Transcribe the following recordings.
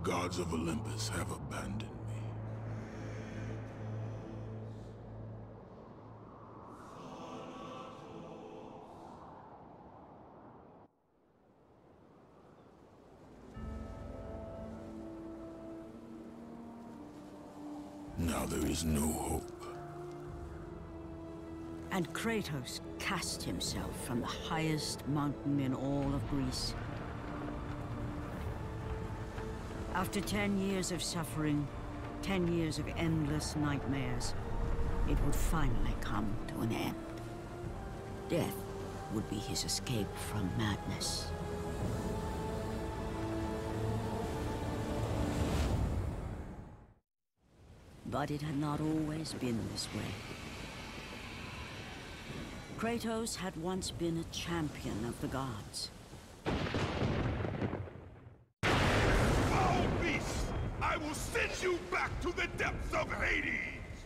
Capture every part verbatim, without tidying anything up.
gods of Olympus have abandoned me. Now there is no hope. And Kratos cast himself from the highest mountain in all of Greece. After ten years of suffering, ten years of endless nightmares, it would finally come to an end. Death would be his escape from madness. But it had not always been this way. Kratos had once been a champion of the gods. Foul beast! I will send you back to the depths of Hades!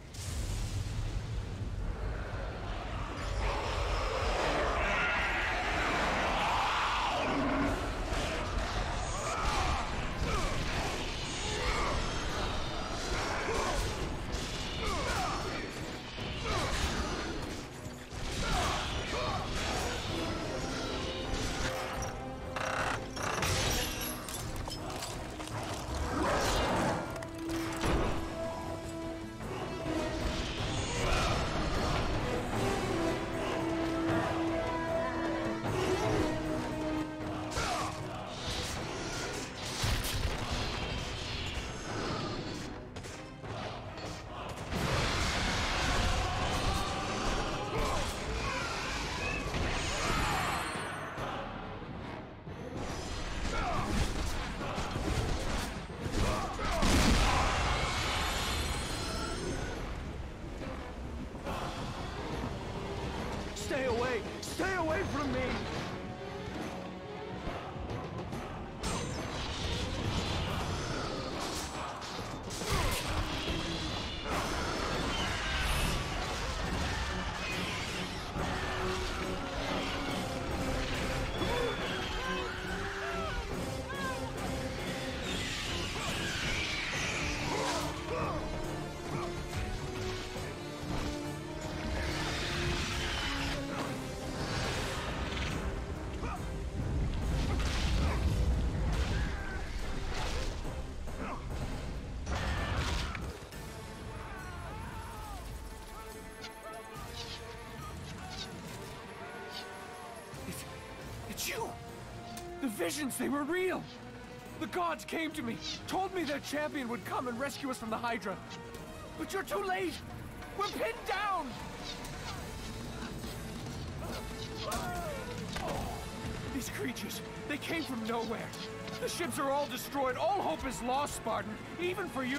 Stay away! Stay away from me! You! The visions, they were real! The gods came to me, told me their champion would come and rescue us from the Hydra. But you're too late! We're pinned down! Oh, these creatures, they came from nowhere. The ships are all destroyed, all hope is lost, Spartan, even for you.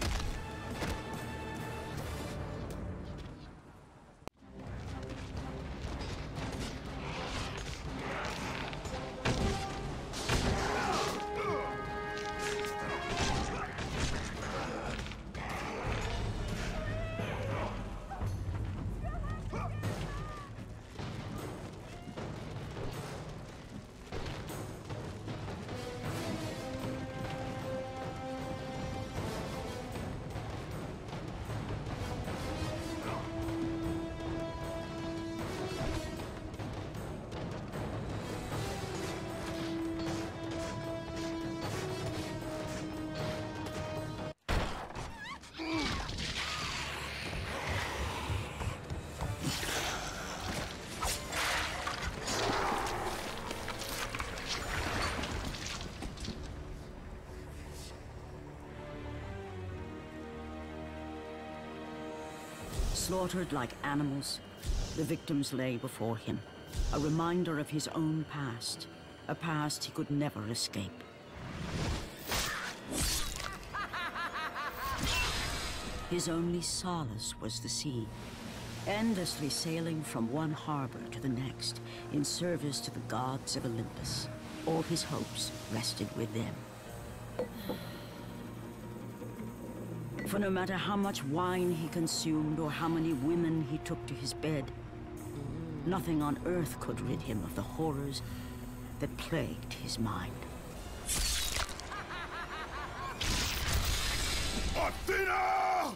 Slaughtered like animals, the victims lay before him, a reminder of his own past, a past he could never escape. His only solace was the sea, endlessly sailing from one harbor to the next in service to the gods of Olympus. All his hopes rested with them. For no matter how much wine he consumed or how many women he took to his bed, nothing on earth could rid him of the horrors that plagued his mind. Athena!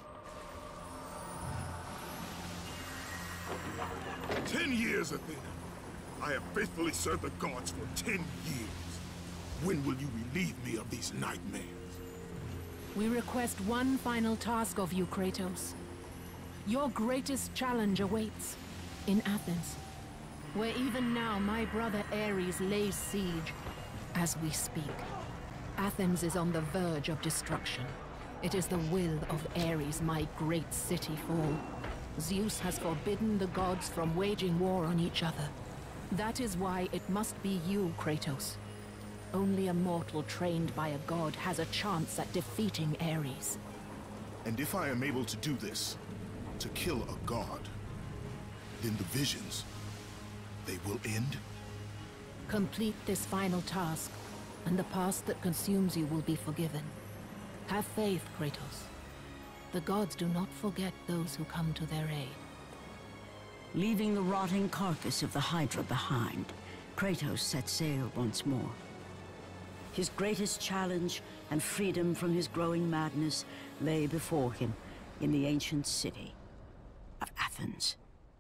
Ten years, Athena. I have faithfully served the gods for ten years. When will you relieve me of these nightmares? We request one final task of you, Kratos. Your greatest challenge awaits in Athens, where even now my brother Ares lays siege as we speak. Athens is on the verge of destruction. It is the will of Ares my great city fall. Zeus has forbidden the gods from waging war on each other. That is why it must be you, Kratos. Only a mortal trained by a god has a chance at defeating Ares. And if I am able to do this, to kill a god, then the visions, they will end? Complete this final task, and the past that consumes you will be forgiven. Have faith, Kratos. The gods do not forget those who come to their aid. Leaving the rotting carcass of the Hydra behind, Kratos set sail once more. His greatest challenge and freedom from his growing madness lay before him in the ancient city of Athens.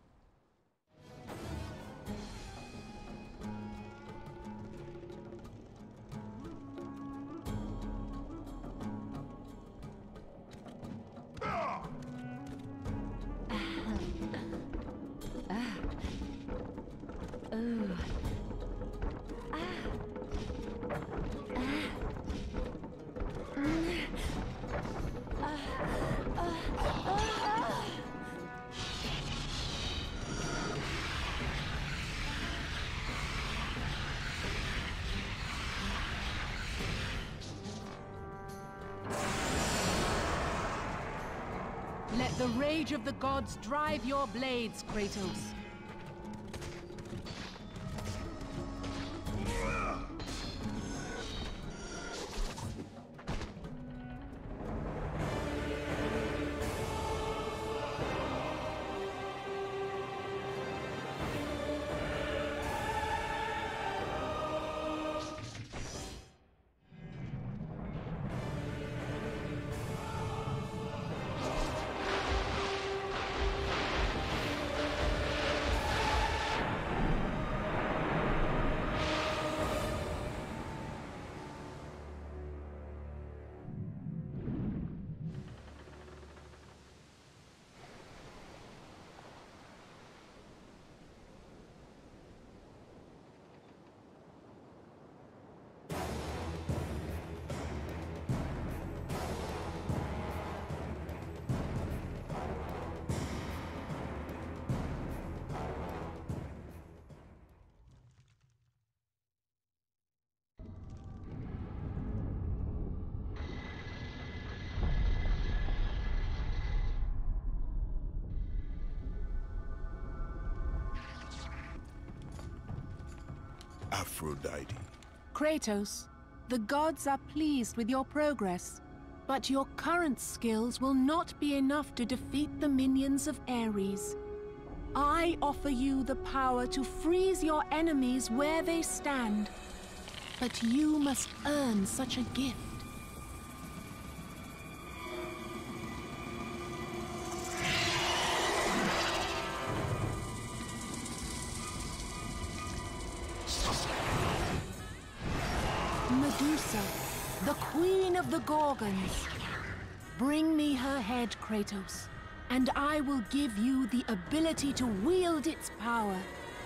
Let the rage of the gods drive your blades, Kratos. Aphrodite. Kratos, the gods are pleased with your progress, but your current skills will not be enough to defeat the minions of Ares. I offer you the power to freeze your enemies where they stand, but you must earn such a gift. Medusa, the queen of the Gorgons. Bring me her head, Kratos, and I will give you the ability to wield its power.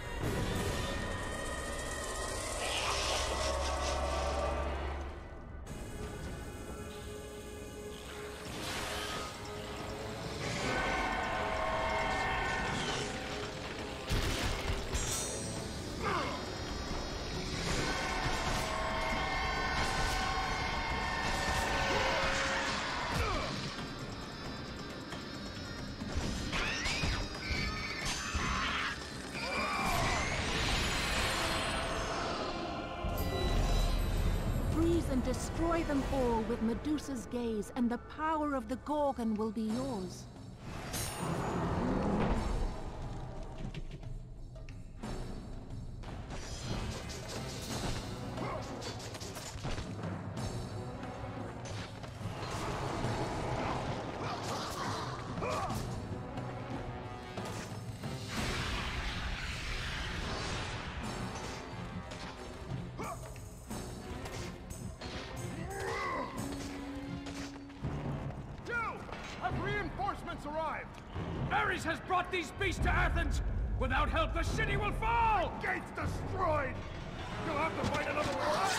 And destroy them all with Medusa's gaze, and the power of the Gorgon will be yours. Have reinforcements arrived? Ares has brought these beasts to Athens! Without help, the city will fall! Gates destroyed! You'll have to fight another war!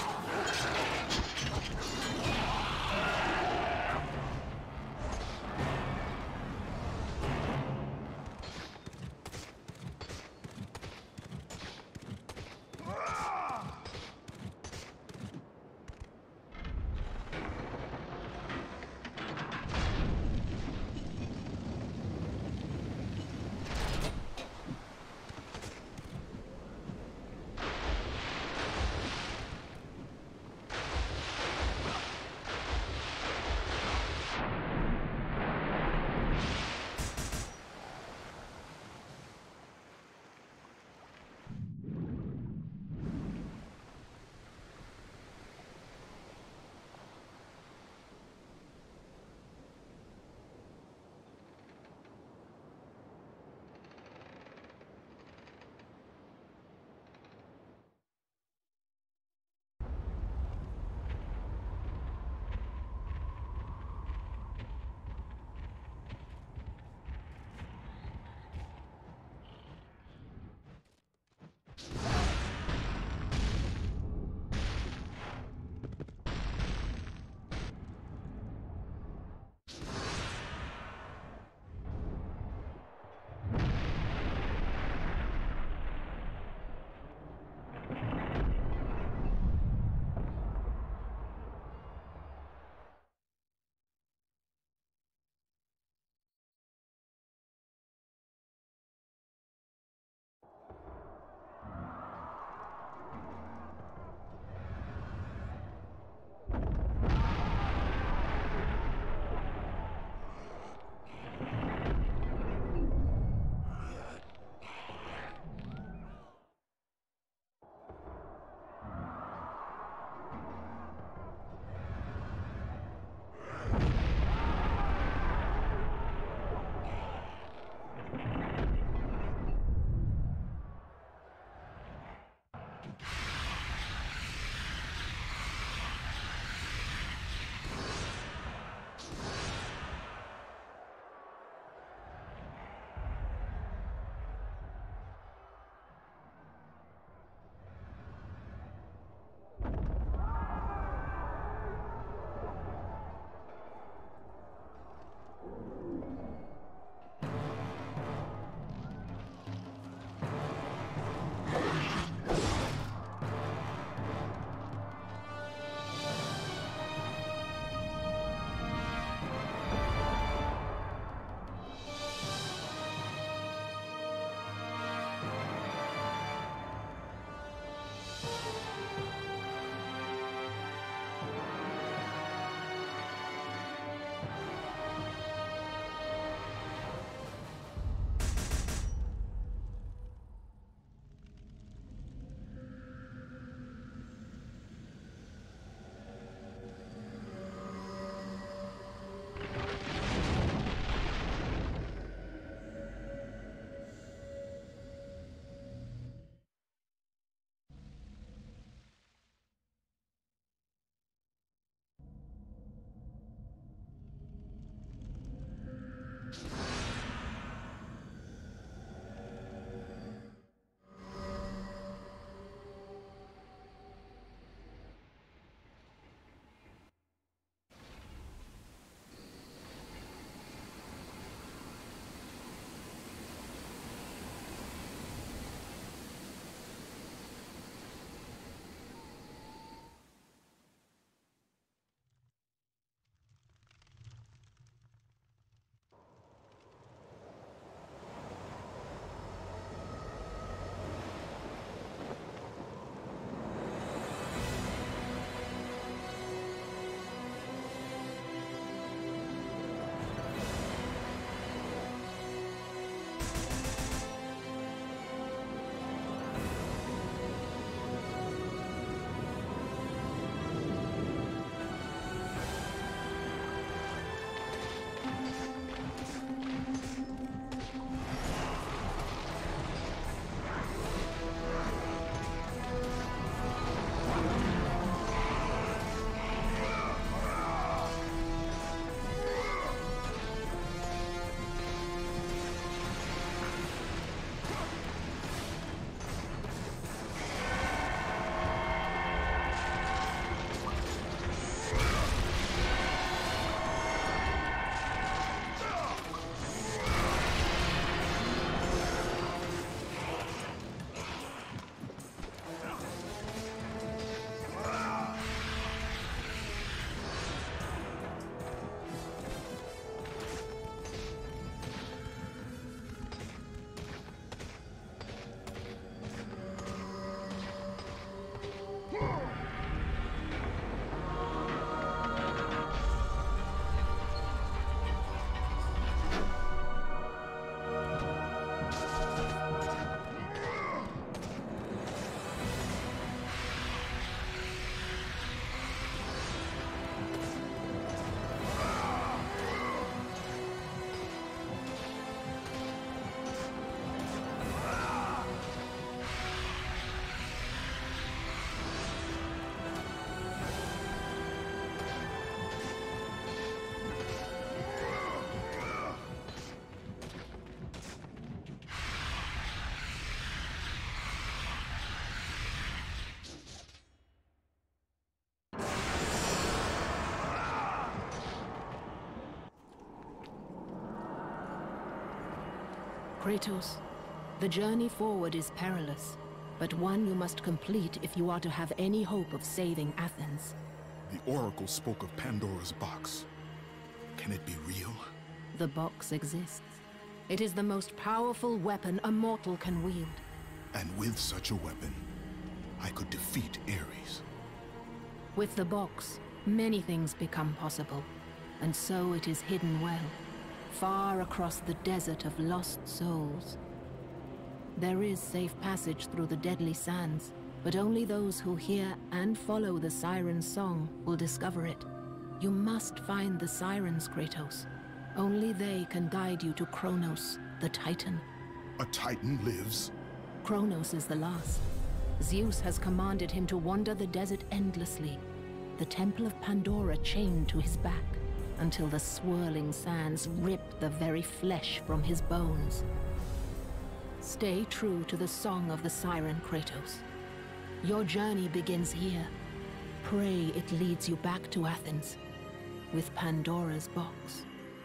Kratos, the journey forward is perilous, but one you must complete if you are to have any hope of saving Athens. The Oracle spoke of Pandora's box. Can it be real? The box exists. It is the most powerful weapon a mortal can wield. And with such a weapon, I could defeat Ares. With the box, many things become possible, and so it is hidden well, far across the desert of lost souls. There is safe passage through the deadly sands, but only those who hear and follow the Siren's song will discover it. You must find the Sirens, Kratos. Only they can guide you to Kronos, the Titan. A Titan lives? Kronos is the last. Zeus has commanded him to wander the desert endlessly, the Temple of Pandora chained to his back, until the swirling sands rip the very flesh from his bones. Stay true to the song of the Siren, Kratos. Your journey begins here. Pray it leads you back to Athens, with Pandora's box.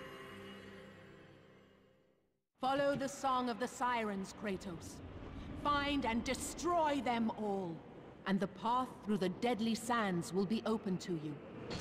Follow the song of the Sirens, Kratos. Find and destroy them all, and the path through the deadly sands will be open to you.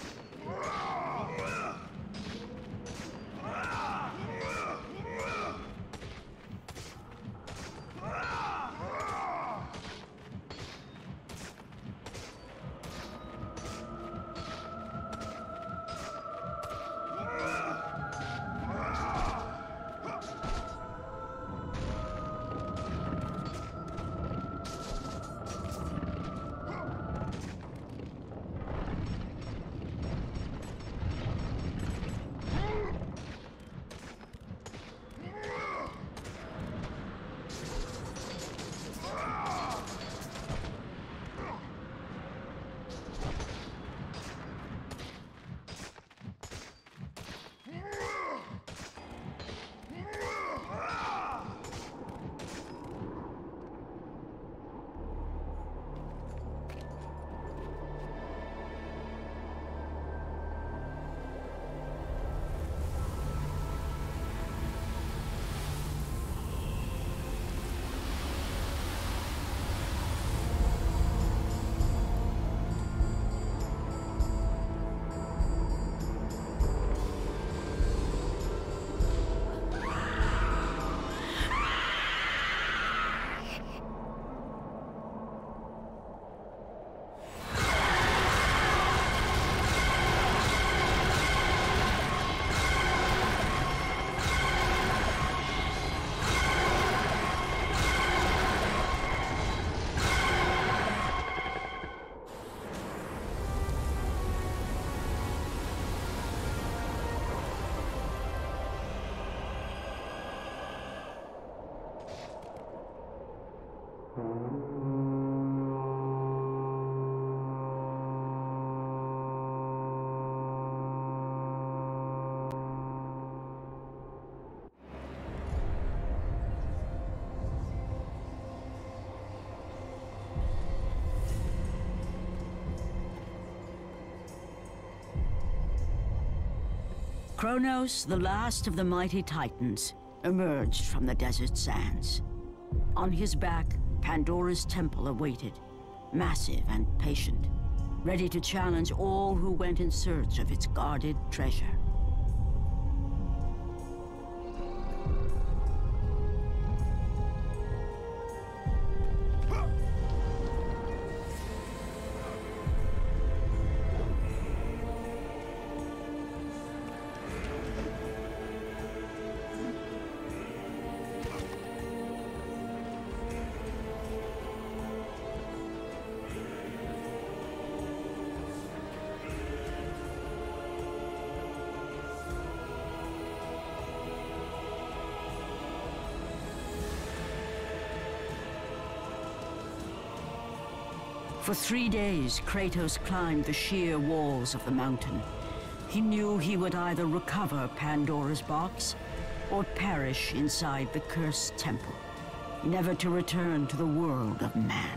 Kronos, the last of the mighty Titans, emerged from the desert sands. On his back, Pandora's temple awaited, massive and patient, ready to challenge all who went in search of its guarded treasure. For three days, Kratos climbed the sheer walls of the mountain. He knew he would either recover Pandora's box or perish inside the cursed temple, never to return to the world of man.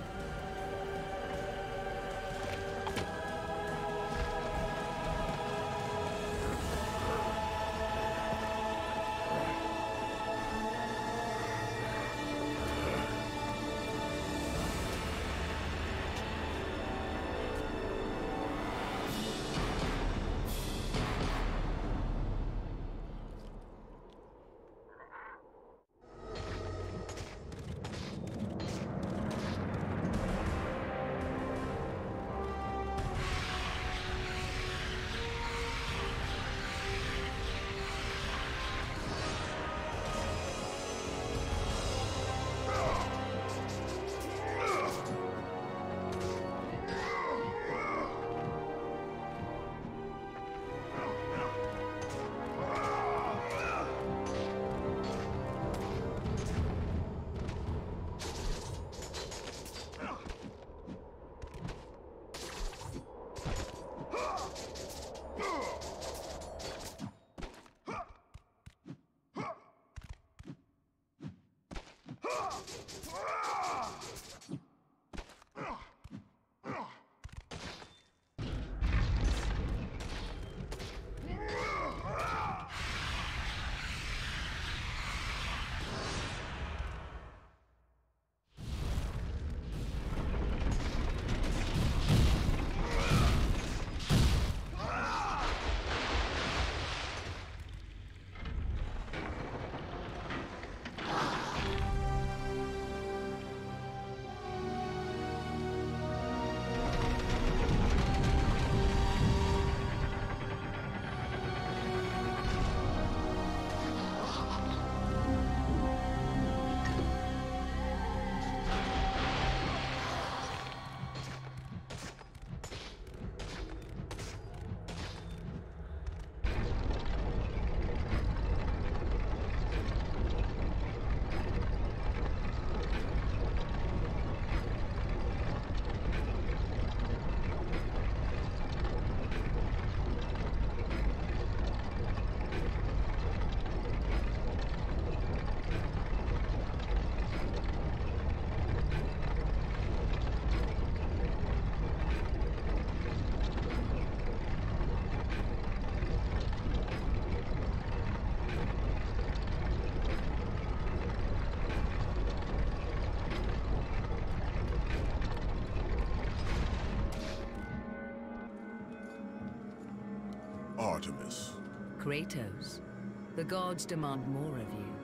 Artemis. Kratos, the gods demand more of you.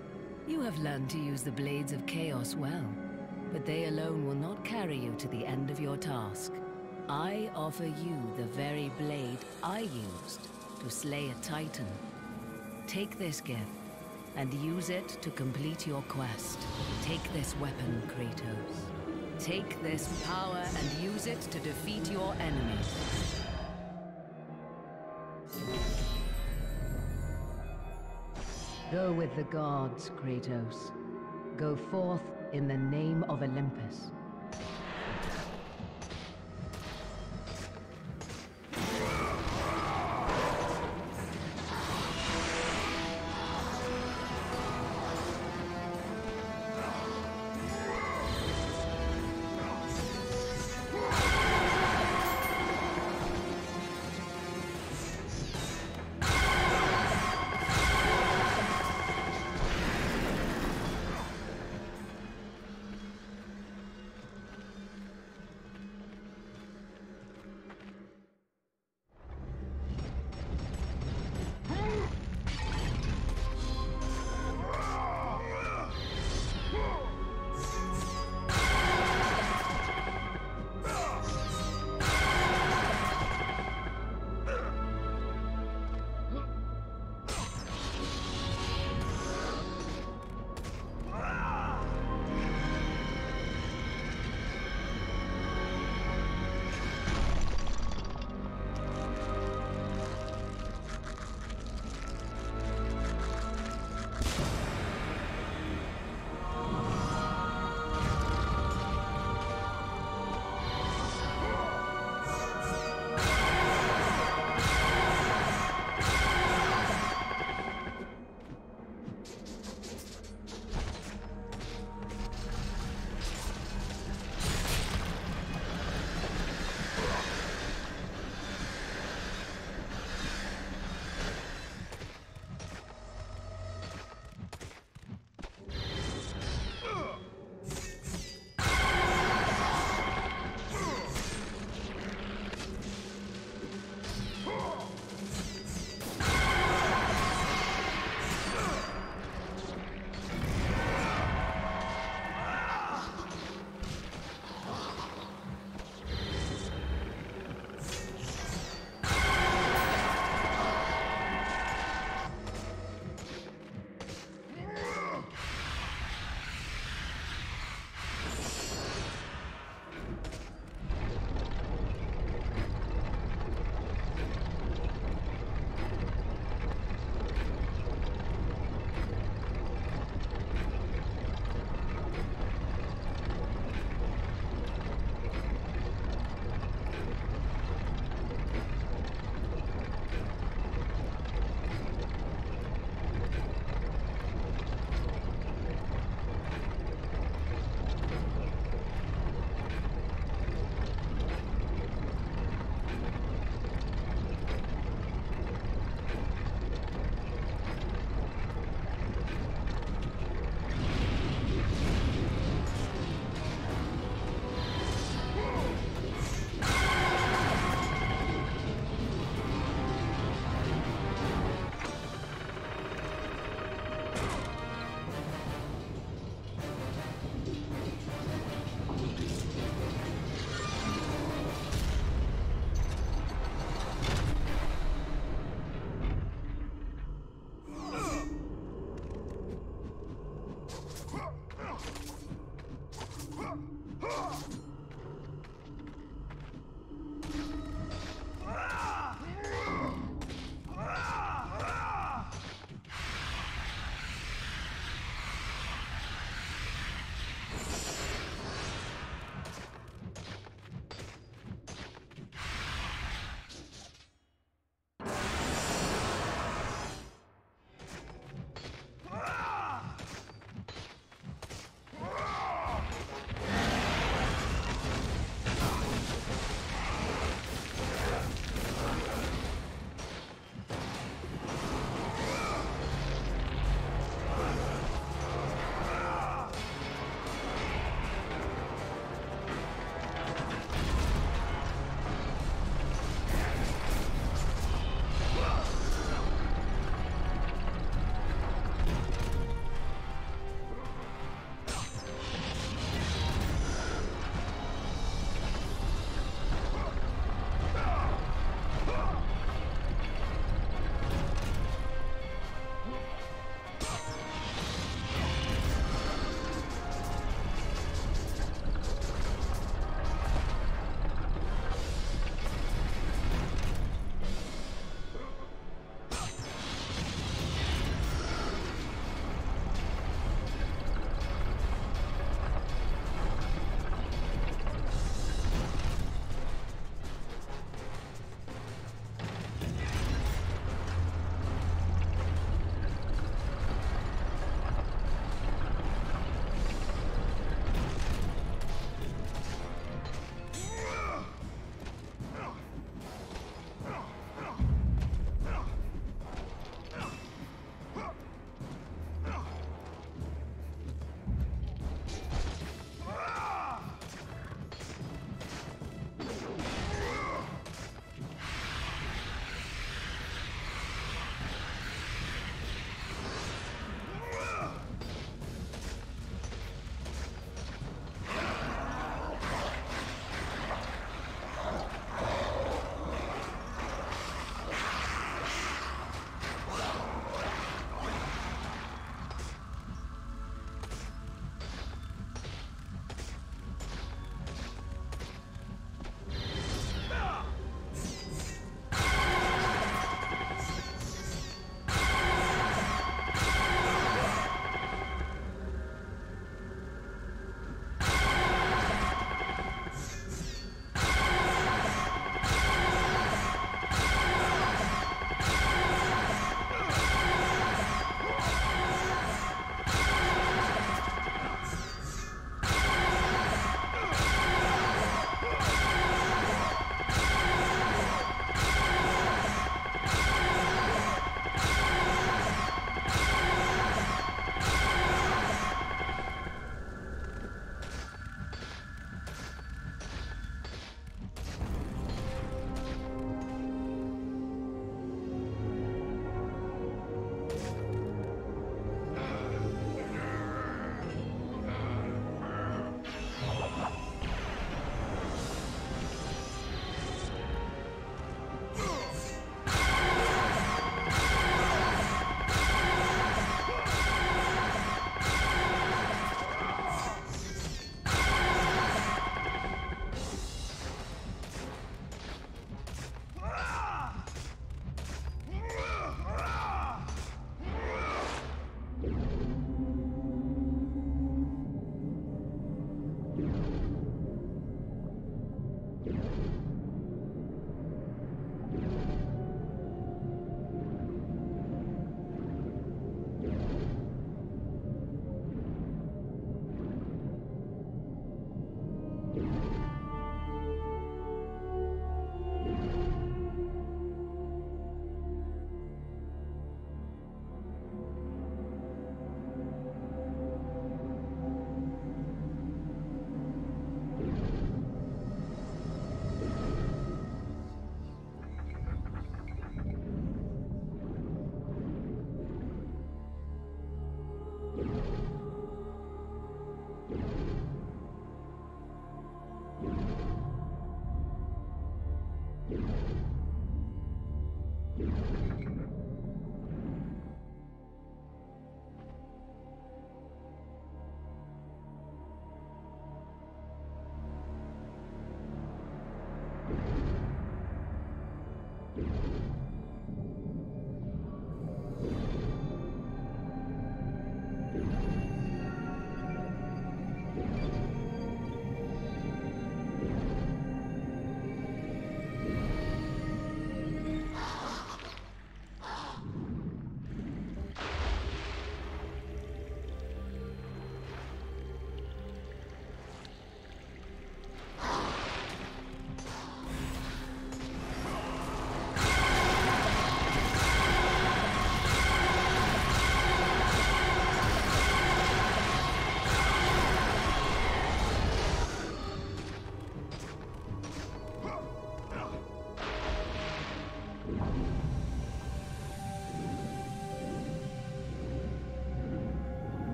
You have learned to use the Blades of Chaos well, but they alone will not carry you to the end of your task. I offer you the very blade I used to slay a Titan. Take this gift, and use it to complete your quest. Take this weapon, Kratos. Take this power and use it to defeat your enemies. Go with the gods, Kratos. Go forth in the name of Olympus.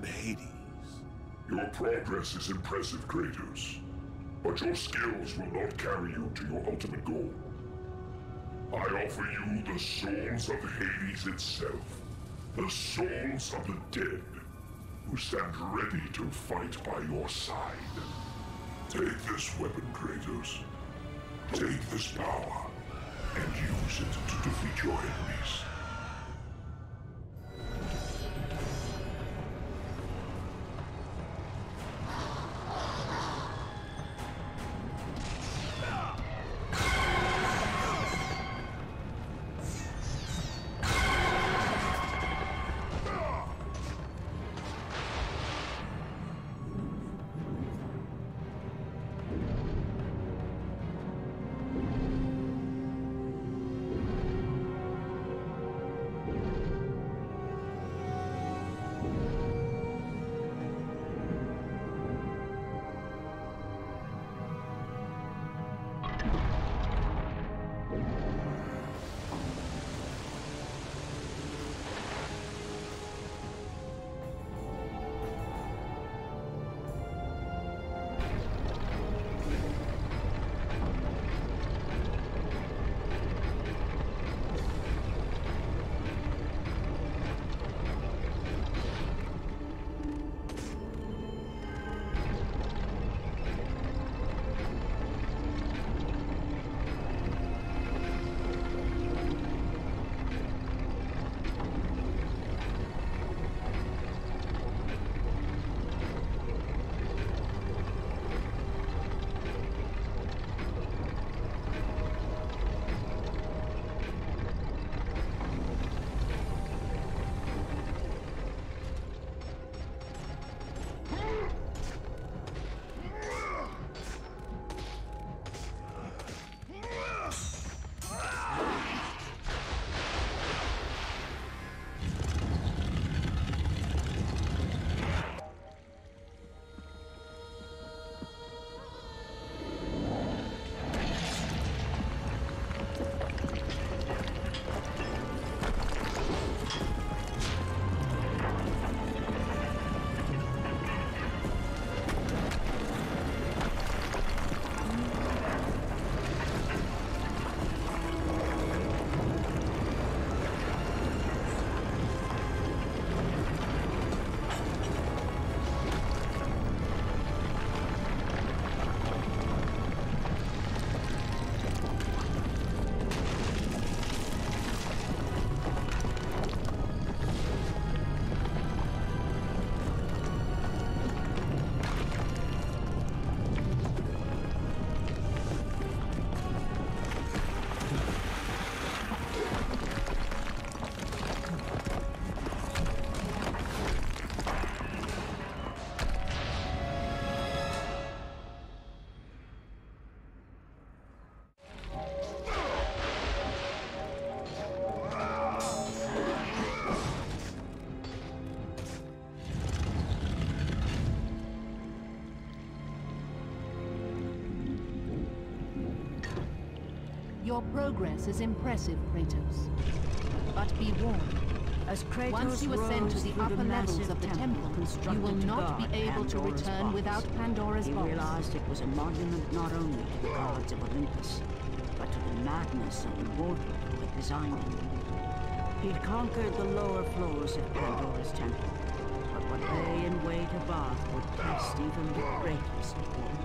Hades. Your progress is impressive, Kratos. But your skills will not carry you to your ultimate goal. I offer you the souls of Hades itself. The souls of the dead, who stand ready to fight by your side. Take this weapon, Kratos. Take this power, and use it to defeat your enemies. Your progress is impressive, Kratos. But be warned. As Kratos Once you ascend to rose the through upper levels massive of the temple, you constructed will to not guard be able to Pandora's return box. without Pandora's He box. realized it was a monument not only to the gods of Olympus, but to the madness of the mortal who had designed it. He'd conquered the lower floors of Pandora's temple, but what lay in wait above would test even the greatest warrior.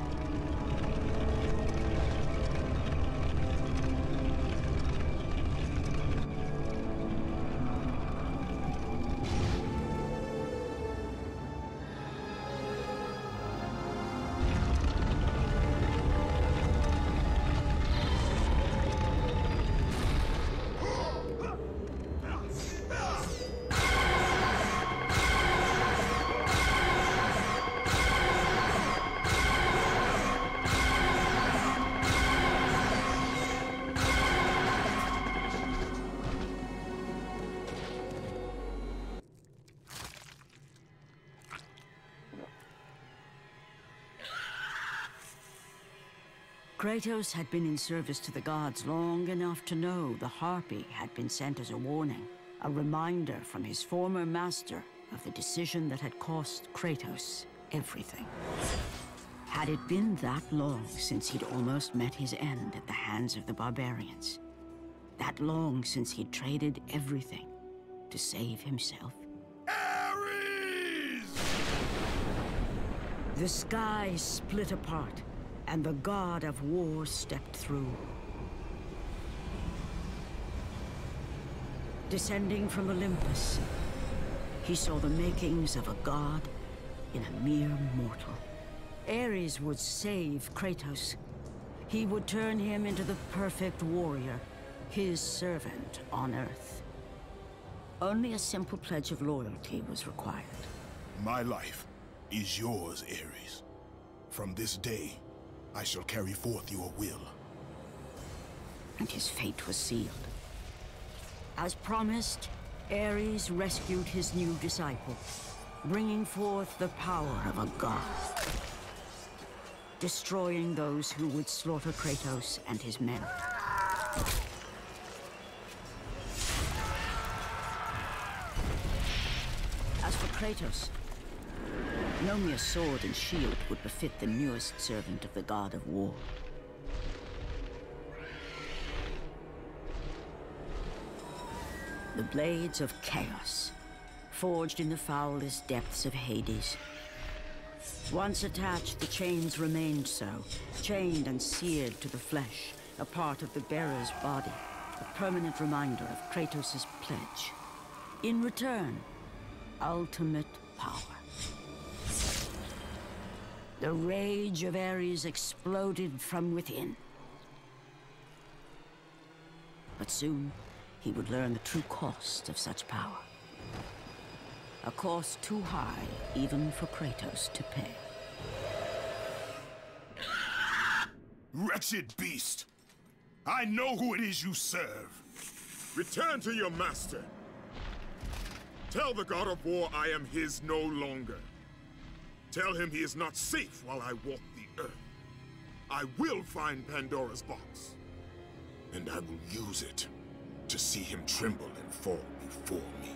Kratos had been in service to the gods long enough to know the Harpy had been sent as a warning, a reminder from his former master of the decision that had cost Kratos everything. Had it been that long since he'd almost met his end at the hands of the barbarians? That long since he'd traded everything to save himself? Ares! The sky split apart, and the god of war stepped through. Descending from Olympus, he saw the makings of a god in a mere mortal. Ares would save Kratos. He would turn him into the perfect warrior, his servant on Earth. Only a simple pledge of loyalty was required. My life is yours, Ares. From this day, I shall carry forth your will. And his fate was sealed. As promised, Ares rescued his new disciple, bringing forth the power of a god, destroying those who would slaughter Kratos and his men. As for Kratos, no mere sword and shield would befit the newest servant of the god of war. The blades of chaos, forged in the foulest depths of Hades. Once attached, the chains remained so, chained and seared to the flesh, a part of the bearer's body, a permanent reminder of Kratos' pledge. In return, ultimate power. The rage of Ares exploded from within. But soon, he would learn the true cost of such power. A cost too high even for Kratos to pay. Wretched beast! I know who it is you serve! Return to your master! Tell the god of war I am his no longer. Tell him he is not safe while I walk the earth. I will find Pandora's box. And I will use it to see him tremble and fall before me.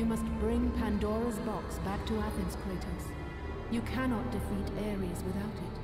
You must bring Pandora's box back to Athens, Kratos. You cannot defeat Ares without it.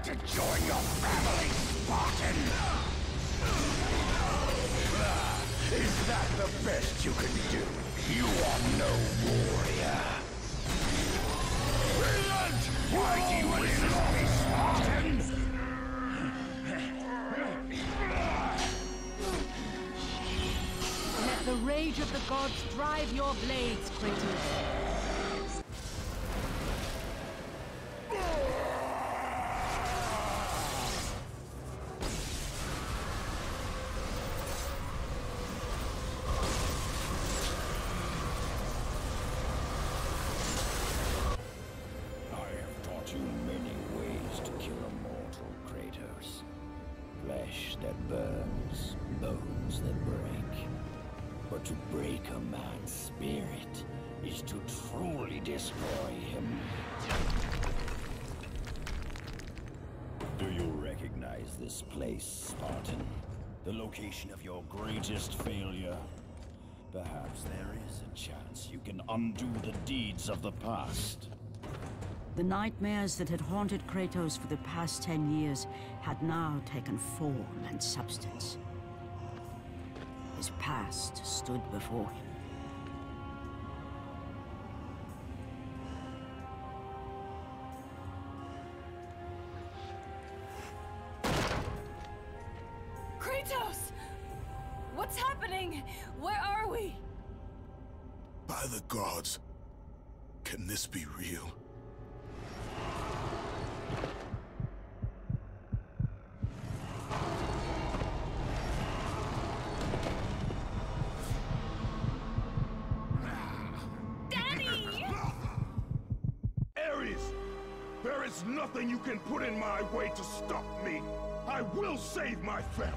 to join your family, Spartan? Is that the best you can do? You are no warrior. Brilliant! Mighty will Spartan! Let the rage of the gods drive your blades, Kratos. To break a man's spirit is to truly destroy him. Do you recognize this place, Spartan? The location of your greatest failure? Perhaps there is a chance you can undo the deeds of the past. The nightmares that had haunted Kratos for the past ten years had now taken form and substance. His past stood before him. Kratos! What's happening? Where are we? By the gods, can this be real? There is nothing you can put in my way to stop me. I will save my family.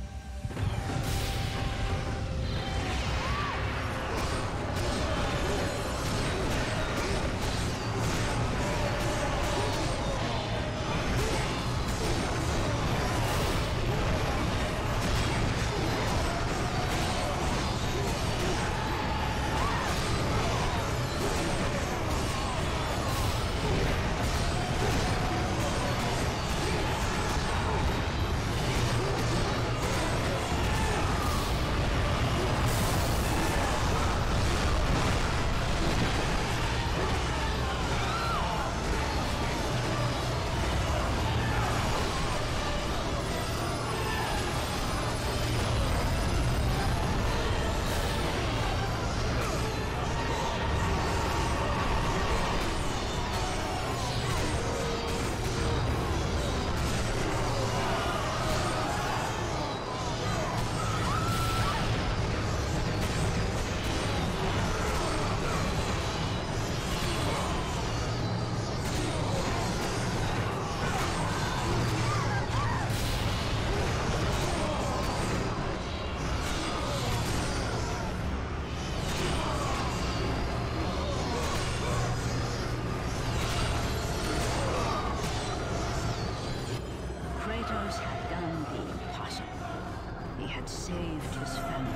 Kratos had done the impossible. He had saved his family.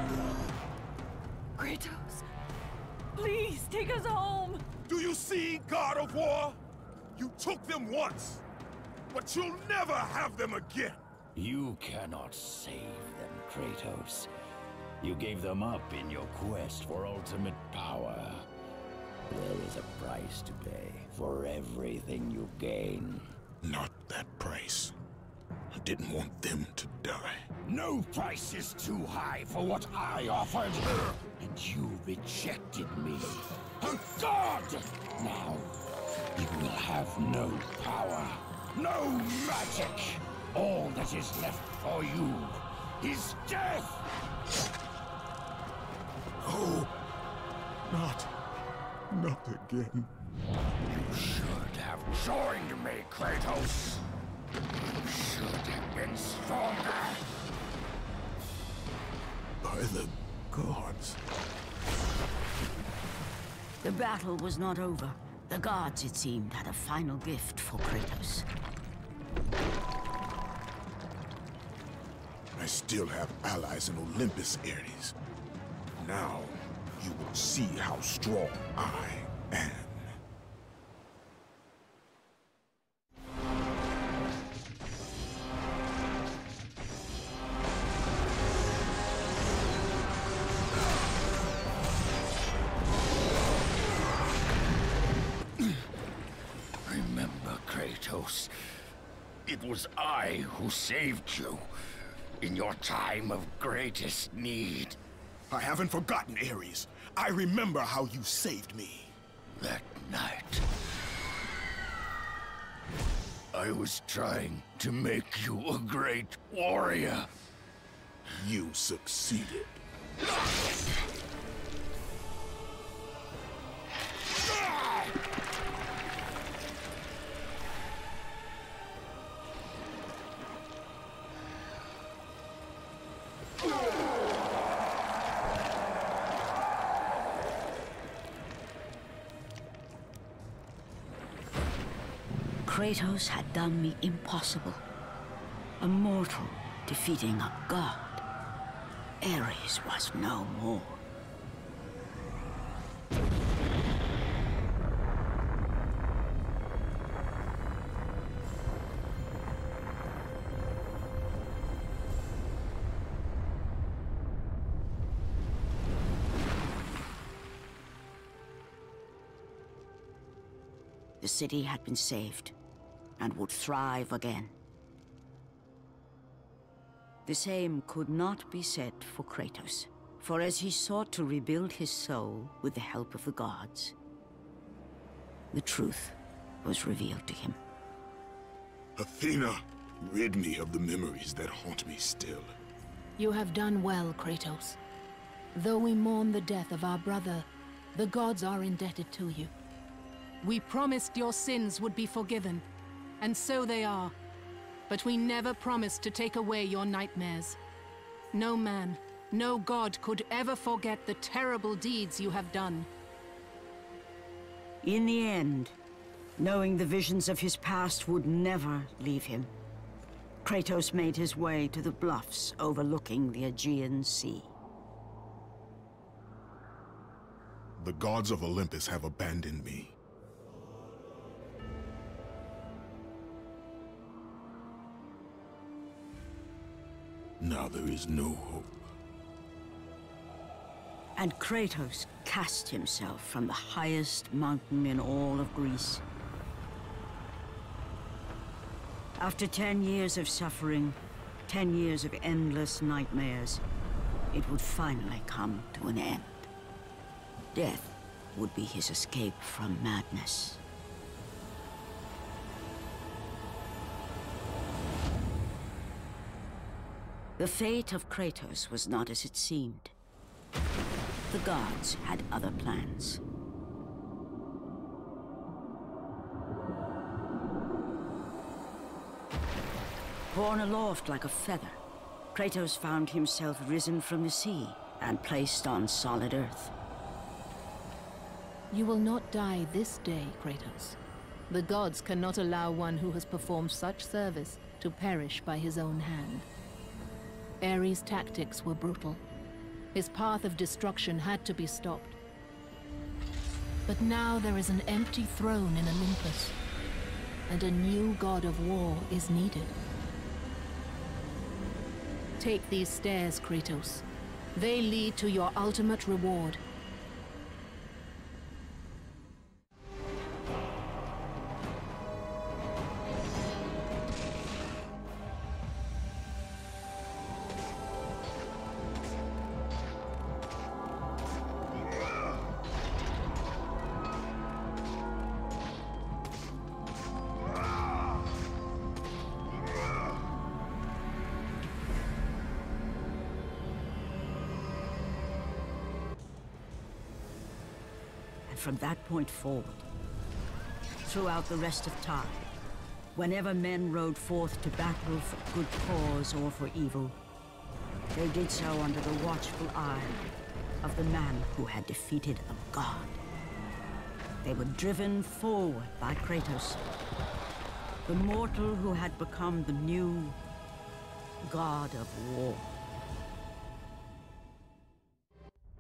Kratos, please take us home. Do you see, God of War? You took them once, but you'll never have them again. You cannot save them, Kratos. You gave them up in your quest for ultimate power. There is a price to pay for everything you gain. Not that price. I didn't want them to die. No price is too high for what I offered. And you rejected me. A god! Now, you will have no power, no magic. All that is left for you is death! Oh, not, not again. You should have joined me, Kratos. You should have been stronger. By the gods. The battle was not over. The gods, it seemed, had a final gift for Kratos. I still have allies in Olympus, Ares. Now, you will see how strong I am. was I who saved you in your time of greatest need. I haven't forgotten, Ares. I remember how you saved me. That night, I was trying to make you a great warrior. You succeeded. Kratos had done the impossible. A mortal defeating a god. Ares was no more. The city had been saved, and would thrive again. The same could not be said for Kratos, for as he sought to rebuild his soul with the help of the gods, the truth was revealed to him. Athena, rid me of the memories that haunt me still. You have done well, Kratos. Though we mourn the death of our brother, the gods are indebted to you. We promised your sins would be forgiven, and so they are. But we never promised to take away your nightmares. No man, no god could ever forget the terrible deeds you have done. In the end, knowing the visions of his past would never leave him, Kratos made his way to the bluffs overlooking the Aegean Sea. The gods of Olympus have abandoned me. Now there is no hope. And Kratos cast himself from the highest mountain in all of Greece. After ten years of suffering, ten years of endless nightmares, it would finally come to an end. Death would be his escape from madness. The fate of Kratos was not as it seemed. The gods had other plans. Borne aloft like a feather, Kratos found himself risen from the sea and placed on solid earth. You will not die this day, Kratos. The gods cannot allow one who has performed such service to perish by his own hand. Ares' tactics were brutal. His path of destruction had to be stopped. But now there is an empty throne in Olympus, and a new god of war is needed. Take these stairs, Kratos. They lead to your ultimate reward. From that point forward, throughout the rest of time, whenever men rode forth to battle for good cause or for evil, they did so under the watchful eye of the man who had defeated a god. They were driven forward by Kratos, the mortal who had become the new god of war.